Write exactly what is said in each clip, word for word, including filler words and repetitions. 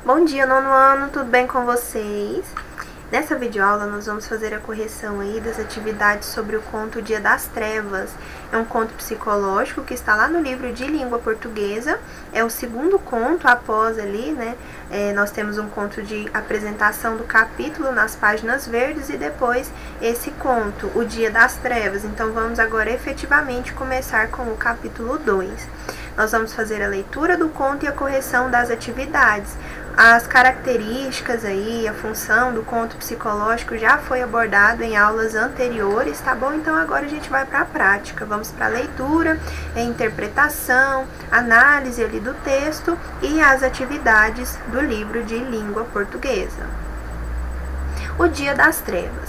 Bom dia, nono ano, tudo bem com vocês? Nessa videoaula nós vamos fazer a correção aí das atividades sobre o conto Dia das Trevas. É um conto psicológico que está lá no livro de língua portuguesa. É o segundo conto após ali, né? É, nós temos um conto de apresentação do capítulo nas páginas verdes e depois esse conto, o Dia das Trevas. Então vamos agora efetivamente começar com o capítulo dois. Nós vamos fazer a leitura do conto e a correção das atividades. As características aí, a função do conto psicológico já foi abordado em aulas anteriores, tá bom? Então agora a gente vai para a prática. Vamos para a leitura, a interpretação, análise ali do texto e as atividades do livro de língua portuguesa. O Dia das Trevas.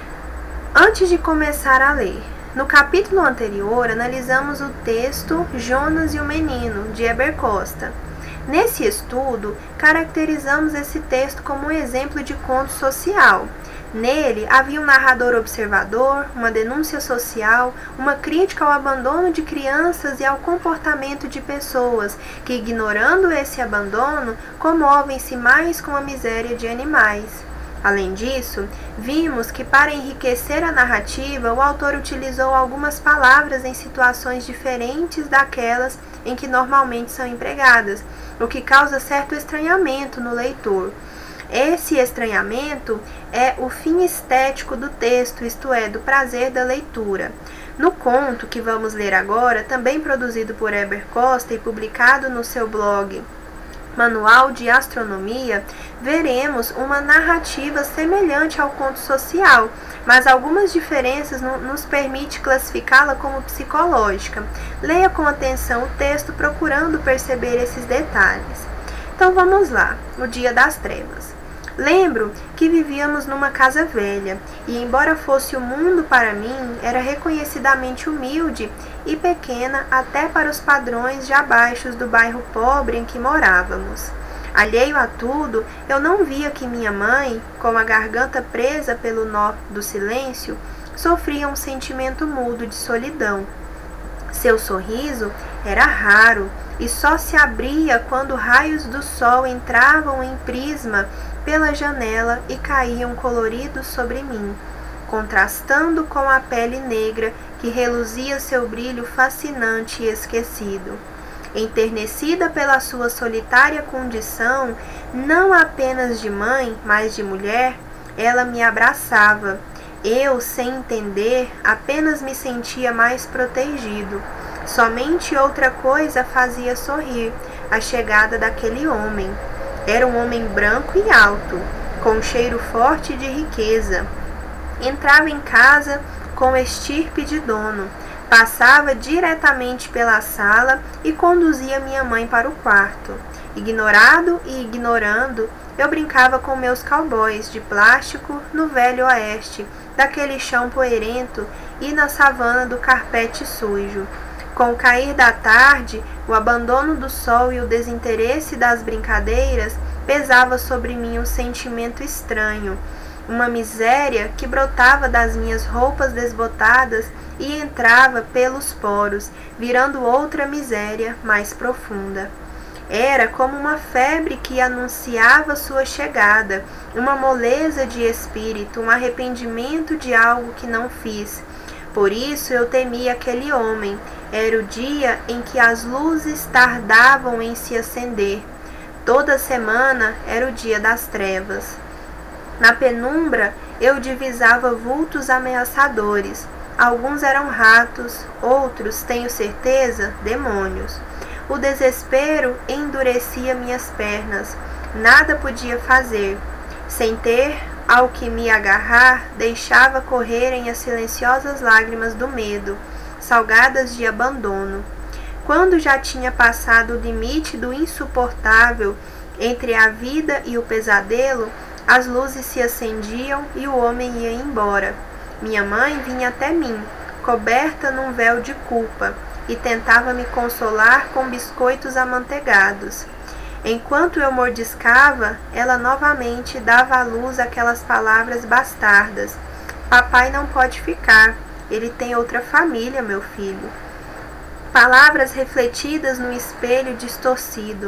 Antes de começar a ler, no capítulo anterior analisamos o texto Jonas e o Menino, de Heber Costa. Nesse estudo, caracterizamos esse texto como um exemplo de conto social. Nele, havia um narrador observador, uma denúncia social, uma crítica ao abandono de crianças e ao comportamento de pessoas que, ignorando esse abandono, comovem-se mais com a miséria de animais. Além disso, vimos que para enriquecer a narrativa, o autor utilizou algumas palavras em situações diferentes daquelas em que normalmente são empregadas, o que causa certo estranhamento no leitor. Esse estranhamento é o fim estético do texto, isto é, do prazer da leitura. No conto que vamos ler agora, também produzido por Heber Costa e publicado no seu blog Manual de Astronomia, veremos uma narrativa semelhante ao conto social, mas algumas diferenças no, nos permite classificá-la como psicológica. Leia com atenção o texto, procurando perceber esses detalhes. Então vamos lá, o Dia das Trevas. Lembro que vivíamos numa casa velha, e embora fosse o mundo para mim, era reconhecidamente humilde e pequena até para os padrões já baixos do bairro pobre em que morávamos. Alheio a tudo, eu não via que minha mãe, com a garganta presa pelo nó do silêncio, sofria um sentimento mudo de solidão. Seu sorriso era raro e só se abria quando raios do sol entravam em prisma pela janela e caíam coloridos sobre mim, contrastando com a pele negra que reluzia seu brilho fascinante e esquecido. Enternecida pela sua solitária condição, não apenas de mãe, mas de mulher, ela me abraçava. Eu, sem entender, apenas me sentia mais protegido. Somente outra coisa fazia sorrir, a chegada daquele homem. Era um homem branco e alto, com um cheiro forte de riqueza. Entrava em casa com estirpe de dono, passava diretamente pela sala e conduzia minha mãe para o quarto. Ignorado e ignorando, eu brincava com meus cowboys de plástico no velho oeste, daquele chão poeirento e na savana do carpete sujo. Com o cair da tarde, o abandono do sol e o desinteresse das brincadeiras pesava sobre mim um sentimento estranho, uma miséria que brotava das minhas roupas desbotadas e entrava pelos poros, virando outra miséria mais profunda. Era como uma febre que anunciava sua chegada, uma moleza de espírito, um arrependimento de algo que não fiz. Por isso eu temia aquele homem. Era o dia em que as luzes tardavam em se acender. Toda semana era o dia das trevas. Na penumbra eu divisava vultos ameaçadores. Alguns eram ratos, outros, tenho certeza, demônios. O desespero endurecia minhas pernas. Nada podia fazer. Sem ter ao que me agarrar, deixava correrem as silenciosas lágrimas do medo, salgadas de abandono. Quando já tinha passado o limite do insuportável entre a vida e o pesadelo, as luzes se acendiam e o homem ia embora. Minha mãe vinha até mim, coberta num véu de culpa, e tentava me consolar com biscoitos amanteigados. Enquanto eu mordiscava, ela novamente dava à luz aquelas palavras bastardas. Papai não pode ficar, ele tem outra família, meu filho. Palavras refletidas no espelho distorcido.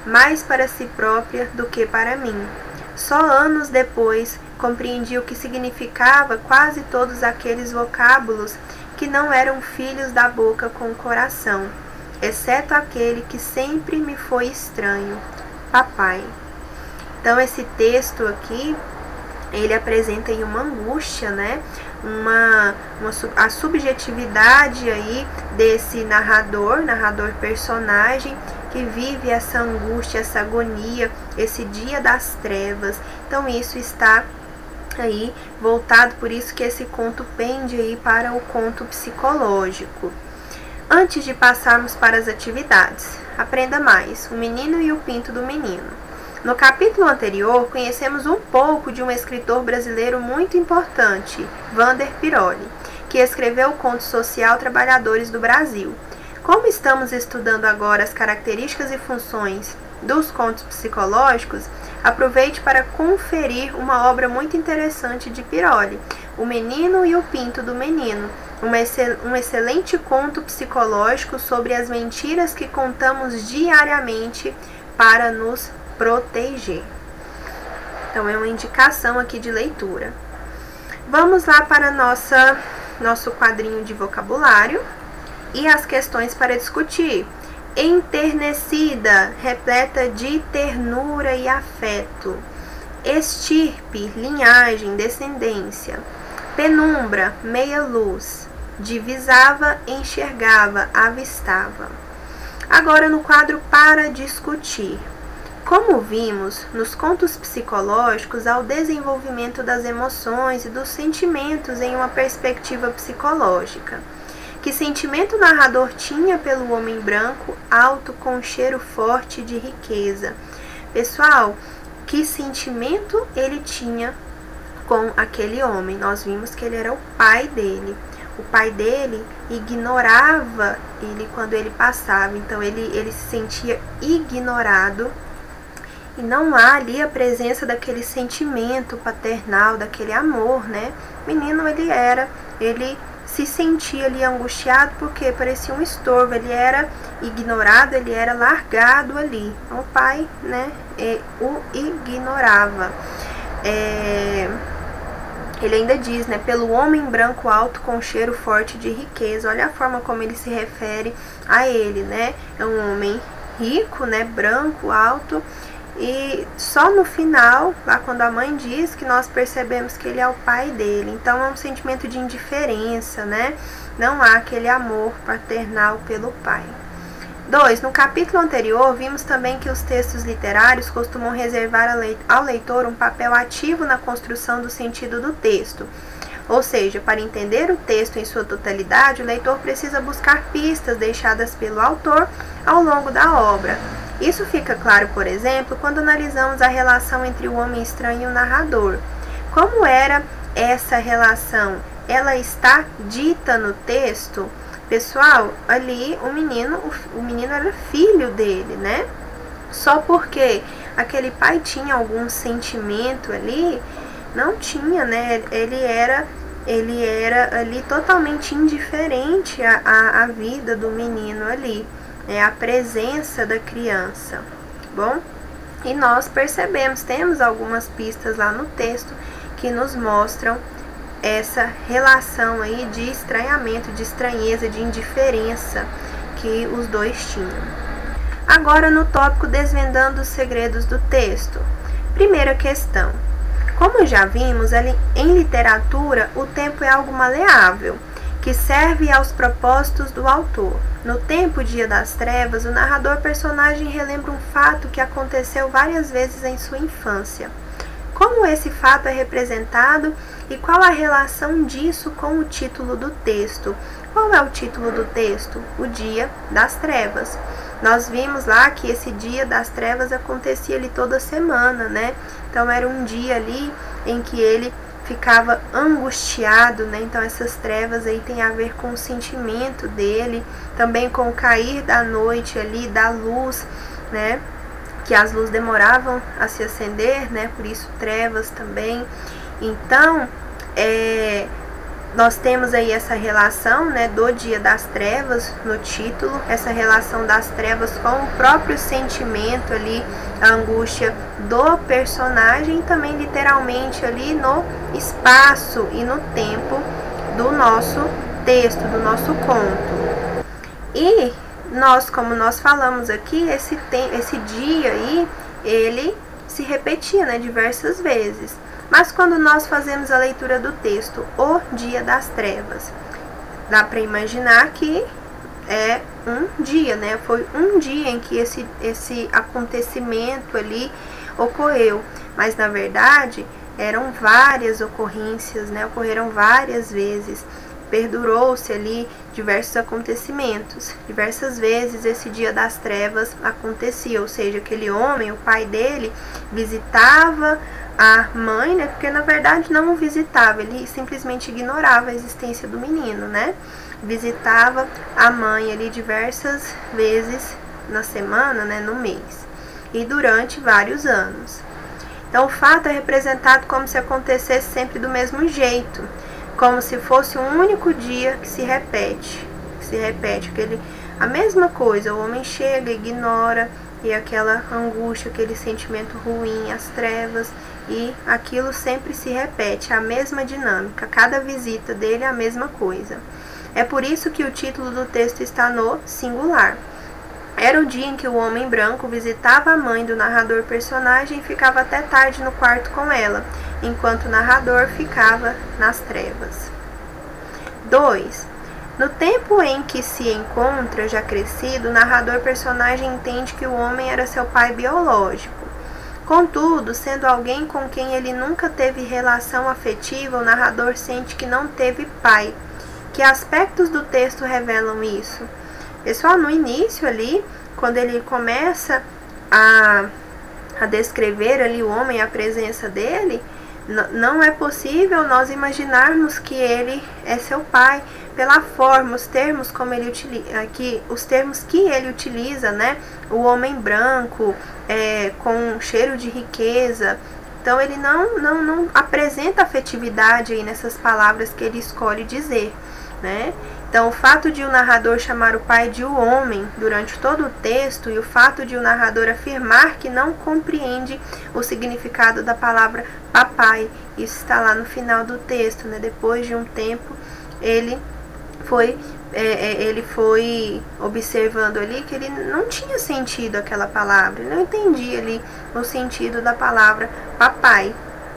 mais para si própria do que para mim. Só anos depois compreendi o que significava quase todos aqueles vocábulos que não eram filhos da boca com o coração, exceto aquele que sempre me foi estranho, papai. Então esse texto aqui, ele apresenta aí uma angústia, né? Uma, uma, a subjetividade aí desse narrador, narrador personagem, que vive essa angústia, essa agonia, esse dia das trevas. Então isso está aí voltado, por isso que esse conto pende aí para o conto psicológico. Antes de passarmos para as atividades, aprenda mais, o menino e o pinto do menino. No capítulo anterior, conhecemos um pouco de um escritor brasileiro muito importante, Wander Piroli, que escreveu o conto social Trabalhadores do Brasil. Como estamos estudando agora as características e funções dos contos psicológicos, aproveite para conferir uma obra muito interessante de Piroli, O Menino e o Pinto do Menino, um excelente conto psicológico sobre as mentiras que contamos diariamente para nos proteger. Então é uma indicação aqui de leitura. Vamos lá para nossa nosso quadrinho de vocabulário e as questões para discutir. Enternecida, repleta de ternura e afeto. Estirpe, linhagem, descendência. Penumbra, meia luz. Divisava, enxergava, avistava. Agora no quadro para discutir. Como vimos, nos contos psicológicos há o desenvolvimento das emoções e dos sentimentos em uma perspectiva psicológica. Que sentimento o narrador tinha pelo homem branco, alto, com cheiro forte de riqueza? Pessoal, que sentimento ele tinha com aquele homem? Nós vimos que ele era o pai dele. O pai dele ignorava ele quando ele passava, então ele, ele se sentia ignorado. E não há ali a presença daquele sentimento paternal, daquele amor, né? O menino, ele era, ele se sentia ali angustiado porque parecia um estorvo, ele era ignorado, ele era largado ali. O pai, né, o ignorava. É, ele ainda diz, né, pelo homem branco alto com cheiro forte de riqueza. Olha a forma como ele se refere a ele, né? É um homem rico, né, branco, alto. E só no final, lá quando a mãe diz, que nós percebemos que ele é o pai dele. Então é um sentimento de indiferença, né? Não há aquele amor paternal pelo pai. dois. No capítulo anterior, vimos também que os textos literários costumam reservar ao leitor um papel ativo na construção do sentido do texto. Ou seja, para entender o texto em sua totalidade, o leitor precisa buscar pistas deixadas pelo autor ao longo da obra. Isso fica claro, por exemplo, quando analisamos a relação entre o homem estranho e o narrador. Como era essa relação? Ela está dita no texto? Pessoal, ali o menino, o menino era filho dele, né? Só porque aquele pai tinha algum sentimento ali, não tinha, né? Ele era, ele era ali totalmente indiferente à, à, à vida do menino ali. É a presença da criança, bom? E nós percebemos, temos algumas pistas lá no texto que nos mostram essa relação aí de estranhamento, de estranheza, de indiferença que os dois tinham. Agora no tópico desvendando os segredos do texto. Primeira questão. Como já vimos, em literatura o tempo é algo maleável, que serve aos propósitos do autor. No tempo Dia das Trevas, o narrador personagem relembra um fato que aconteceu várias vezes em sua infância. Como esse fato é representado e qual a relação disso com o título do texto? Qual é o título do texto? O Dia das Trevas. Nós vimos lá que esse Dia das Trevas acontecia ali toda semana, né? Então era um dia ali em que ele ficava angustiado, né? Então essas trevas aí tem a ver com o sentimento dele, também com o cair da noite ali, da luz, né? Que as luzes demoravam a se acender, né? Por isso trevas também. Então, é, Nós temos aí essa relação, né, do dia das trevas no título, essa relação das trevas com o próprio sentimento ali, a angústia do personagem, e também literalmente ali no espaço e no tempo do nosso texto, do nosso conto. E nós, como nós falamos aqui, esse, tem, esse dia aí, ele se repetia, né, diversas vezes. Mas quando nós fazemos a leitura do texto, o dia das trevas, dá para imaginar que é um dia, né? Foi um dia em que esse, esse acontecimento ali ocorreu. Mas, na verdade, eram várias ocorrências, né? Ocorreram várias vezes. Perdurou-se ali diversos acontecimentos. Diversas vezes esse dia das trevas acontecia. Ou seja, aquele homem, o pai dele, visitava a mãe, né, porque na verdade não o visitava, ele simplesmente ignorava a existência do menino, né, visitava a mãe ali diversas vezes na semana, né, no mês, e durante vários anos. Então o fato é representado como se acontecesse sempre do mesmo jeito, como se fosse um único dia que se repete, que se repete, aquele, a mesma coisa, o homem chega, ignora, e aquela angústia, aquele sentimento ruim, as trevas, e aquilo sempre se repete, a mesma dinâmica, cada visita dele é a mesma coisa. É por isso que o título do texto está no singular. Era o dia em que o homem branco visitava a mãe do narrador personagem e ficava até tarde no quarto com ela, enquanto o narrador ficava nas trevas. dois. No tempo em que se encontra, já crescido, o narrador personagem entende que o homem era seu pai biológico. Contudo, sendo alguém com quem ele nunca teve relação afetiva, o narrador sente que não teve pai. Que aspectos do texto revelam isso? Pessoal, no início ali, quando ele começa a, a descrever ali o homem, a presença dele, não é possível nós imaginarmos que ele é seu pai, pela forma, os termos como ele utiliza, que, os termos que ele utiliza, né? O homem branco, é, com cheiro de riqueza. Então ele não, não, não apresenta afetividade aí nessas palavras que ele escolhe dizer, né? Então o fato de o narrador chamar o pai de o homem durante todo o texto e o fato de o narrador afirmar que não compreende o significado da palavra papai, isso está lá no final do texto, né? Depois de um tempo ele foi, é, ele foi observando ali que ele não tinha sentido aquela palavra, ele não entendia ali o sentido da palavra papai.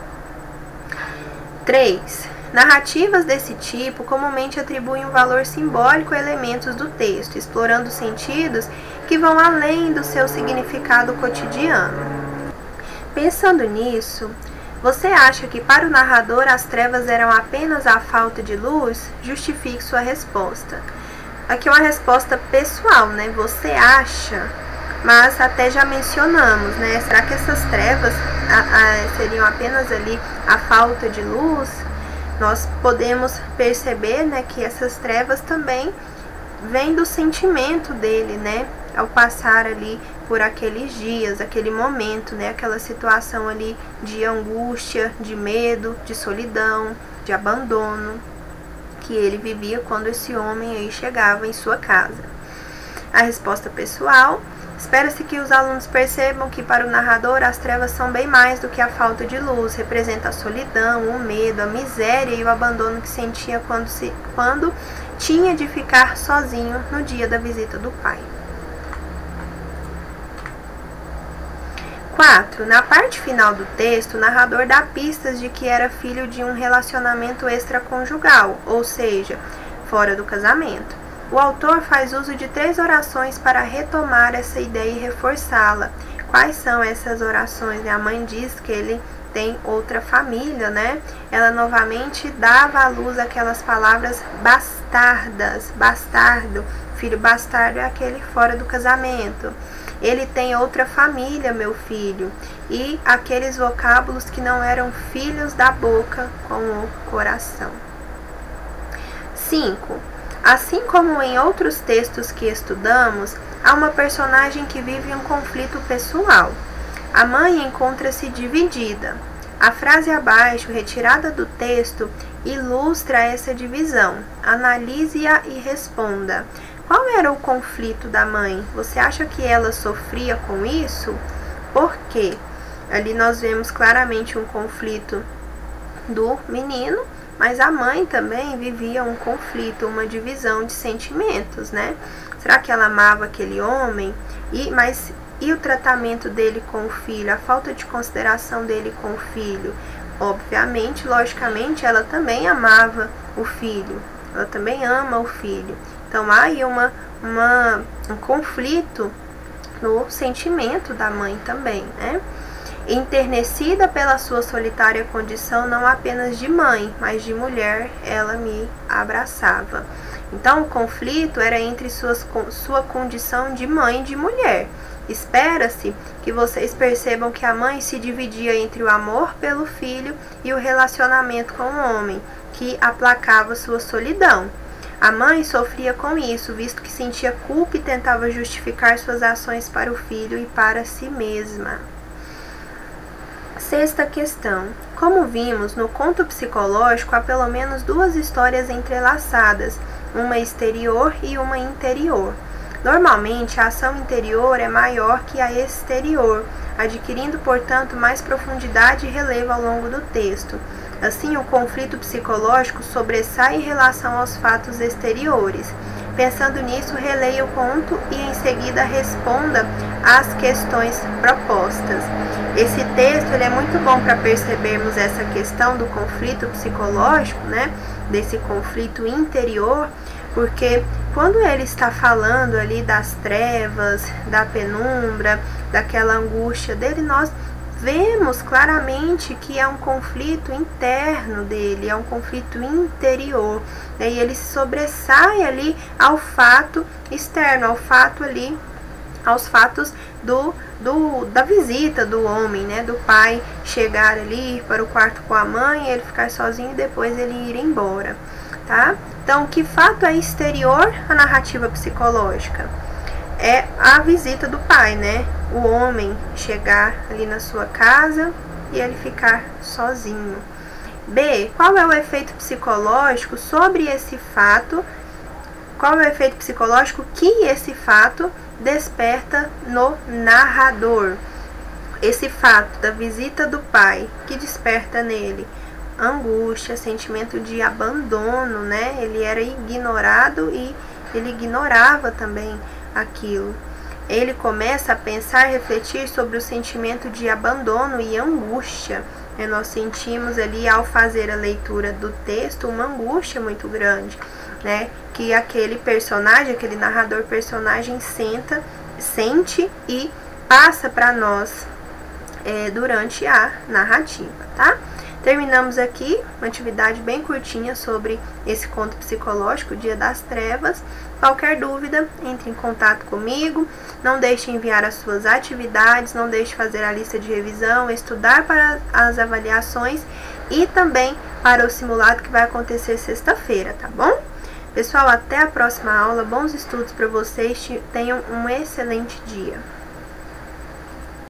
três. Narrativas desse tipo comumente atribuem um valor simbólico a elementos do texto, explorando sentidos que vão além do seu significado cotidiano. Pensando nisso, você acha que para o narrador as trevas eram apenas a falta de luz? Justifique sua resposta. Aqui é uma resposta pessoal, né? Você acha, mas até já mencionamos, né? Será que essas trevas a, a, seriam apenas ali a falta de luz? Nós podemos perceber, né, que essas trevas também vêm do sentimento dele, né? Ao passar ali por aqueles dias, aquele momento, né? Aquela situação ali de angústia, de medo, de solidão, de abandono que ele vivia quando esse homem aí chegava em sua casa. A resposta pessoal: espera-se que os alunos percebam que para o narrador as trevas são bem mais do que a falta de luz, representa a solidão, o medo, a miséria e o abandono que sentia quando, se, quando tinha de ficar sozinho no dia da visita do pai. quatro. Na parte final do texto, o narrador dá pistas de que era filho de um relacionamento extraconjugal, ou seja, fora do casamento. O autor faz uso de três orações para retomar essa ideia e reforçá-la. Quais são essas orações? A mãe diz que ele tem outra família, né? Ela novamente dava à luz aquelas palavras bastardas, bastardo, filho bastardo é aquele fora do casamento. Ele tem outra família, meu filho, e aqueles vocábulos que não eram filhos da boca com o coração. cinco. Assim como em outros textos que estudamos, há uma personagem que vive um conflito pessoal. A mãe encontra-se dividida. A frase abaixo, retirada do texto, ilustra essa divisão. Analise-a e responda. Qual era o conflito da mãe? Você acha que ela sofria com isso? Por quê? Ali nós vemos claramente um conflito do menino, mas a mãe também vivia um conflito, uma divisão de sentimentos, né? Será que ela amava aquele homem? E, mas e o tratamento dele com o filho? A falta de consideração dele com o filho? Obviamente, logicamente, ela também amava o filho. Ela também ama o filho. Então, há aí uma, uma, um conflito no sentimento da mãe também, né? Enternecida pela sua solitária condição, não apenas de mãe, mas de mulher, ela me abraçava. Então, o conflito era entre suas, sua condição de mãe e de mulher. Espera-se que vocês percebam que a mãe se dividia entre o amor pelo filho e o relacionamento com o homem, que aplacava sua solidão. A mãe sofria com isso, visto que sentia culpa e tentava justificar suas ações para o filho e para si mesma. Sexta questão. Como vimos, no conto psicológico há pelo menos duas histórias entrelaçadas, uma exterior e uma interior. Normalmente, a ação interior é maior que a exterior, adquirindo, portanto, mais profundidade e relevo ao longo do texto. Assim, o conflito psicológico sobressai em relação aos fatos exteriores. Pensando nisso, releia o conto e em seguida responda às questões propostas. Esse texto ele é muito bom para percebermos essa questão do conflito psicológico, né? Desse conflito interior, porque quando ele está falando ali das trevas, da penumbra, daquela angústia dele, nós vemos claramente que é um conflito interno dele, é um conflito interior, né? E ele se sobressai ali ao fato externo, ao fato ali, aos fatos do, do, da visita do homem, né? Do pai chegar ali para o quarto com a mãe, ele ficar sozinho e depois ele ir embora, tá? Então, que fato é exterior à narrativa psicológica? É a visita do pai, né? O homem chegar ali na sua casa e ele ficar sozinho. B. Qual é o efeito psicológico sobre esse fato? Qual é o efeito psicológico que esse fato desperta no narrador? Esse fato da visita do pai, que desperta nele angústia, sentimento de abandono, né? Ele era ignorado e ele ignorava também aquilo. Ele começa a pensar e refletir sobre o sentimento de abandono e angústia. E nós sentimos ali, ao fazer a leitura do texto, uma angústia muito grande, né? Que aquele personagem, aquele narrador personagem senta, sente e passa para nós é, durante a narrativa, tá? Terminamos aqui uma atividade bem curtinha sobre esse conto psicológico, Dia das Trevas. Qualquer dúvida, entre em contato comigo. Não deixe de enviar as suas atividades, não deixe de fazer a lista de revisão, estudar para as avaliações e também para o simulado que vai acontecer sexta-feira, tá bom? Pessoal, até a próxima aula. Bons estudos para vocês. Tenham um excelente dia.